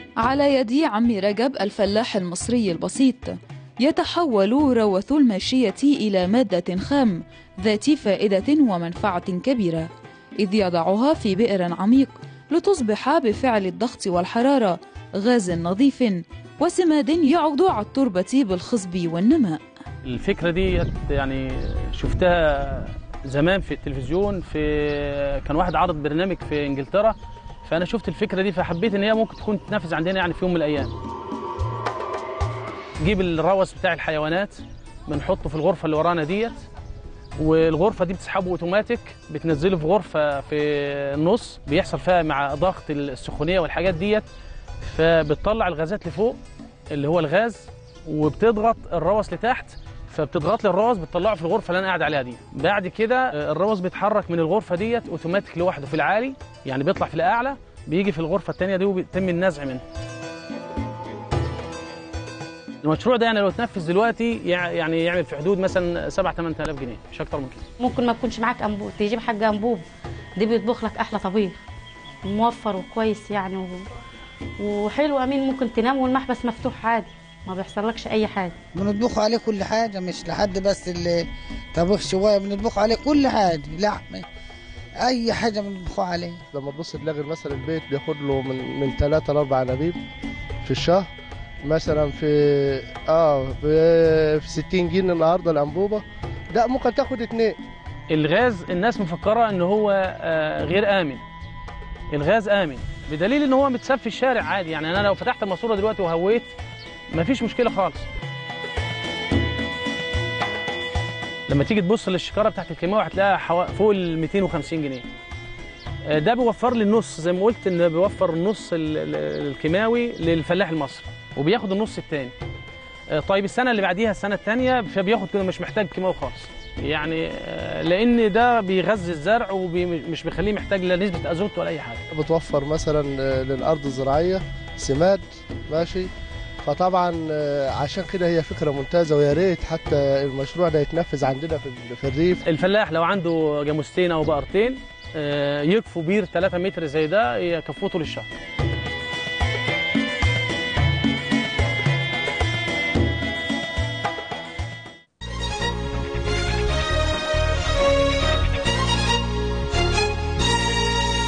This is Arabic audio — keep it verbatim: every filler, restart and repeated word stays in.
على يد عم رجب الفلاح المصري البسيط يتحول روث الماشية إلى مادة خام ذات فائدة ومنفعة كبيرة، إذ يضعها في بئر عميق لتصبح بفعل الضغط والحرارة غاز نظيف وسماد يعود على التربة بالخصب والنماء. الفكرة دي يعني شفتها زمان في التلفزيون، في كان واحد عرض برنامج في إنجلترا، فأنا شفت الفكرة دي فحبيت إن هي ممكن تكون تنافس عندنا يعني في يوم من الأيام. نجيب الروث بتاع الحيوانات بنحطه في الغرفة اللي ورانا ديت، والغرفة دي بتسحبه اوتوماتيك، بتنزله في غرفة في النص بيحصل فيها مع ضغط السخونية والحاجات ديت، فبتطلع الغازات لفوق اللي هو الغاز، وبتضغط الروث لتحت، فبتضغط لي الروث بتطلعه في الغرفة اللي أنا قاعد عليها دي. بعد كده الروث بيتحرك من الغرفة ديت اوتوماتيك لوحده في العالي، يعني بيطلع في الأعلى بيجي في الغرفة الثانية دي وبيتم النزع منه. المشروع ده يعني لو اتنفذ دلوقتي يعني يعمل في حدود مثلا سبعة ثمانية آلاف جنيه، مش اكتر من كده. ممكن ما تكونش معاك انبوب، تجيب حاجه انبوب دي بيطبخ لك احلى طبيخ موفر وكويس يعني و... وحلو امين، ممكن تنام والمحبس مفتوح عادي ما بيحصلكش اي حاجه. بنطبخ عليه كل حاجه، مش لحد بس اللي طبخ شويه، بنطبخ عليه كل حاجه، لحمه اي حاجه بنطبخ عليه. لما تبص تلاقي مثلا البيت بياخد له من من ثلاثة لأربع انابيب في الشهر، مثلا في اه في ستين جنيه النهارده الانبوبه، ده ممكن تاخد اتنين. الغاز الناس مفكره ان هو آه غير امن. الغاز امن بدليل ان هو متساب في الشارع عادي، يعني انا لو فتحت الماسوره دلوقتي وهويت مفيش مشكله خالص. لما تيجي تبص للشكاره بتاعت الكيماوي هتلاقيها فوق ال مئتين وخمسين جنيه. ده بيوفر لي النص، زي ما قلت ان بيوفر النص الكيماوي للفلاح المصري وبياخد النص الثاني. طيب السنه اللي بعديها السنه الثانيه فبياخد كده مش محتاج كيماوي خالص، يعني لان ده بيغذي الزرع ومش بيخليه محتاج لا نسبه ازوت ولا اي حاجه. بتوفر مثلا للارض الزراعيه سماد ماشي، فطبعا عشان كده هي فكره ممتازه، ويا ريت حتى المشروع ده يتنفذ عندنا في الريف. الفلاح لو عنده جاموستين او بقرتين يكفوا بير ثلاثة متر زي ده يكفوه طول الشهر.